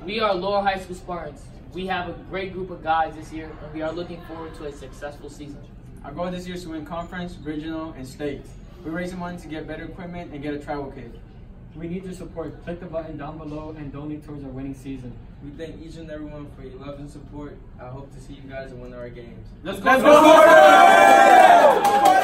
We are Laurel High School Spartans. We have a great group of guys this year, and we are looking forward to a successful season. Our goal this year is to win conference, regional, and state. We're raising money to get better equipment and get a travel kit. We need your support. Click the button down below and donate towards our winning season. We thank each and every one for your love and support. I hope to see you guys in one of our games. Let's go!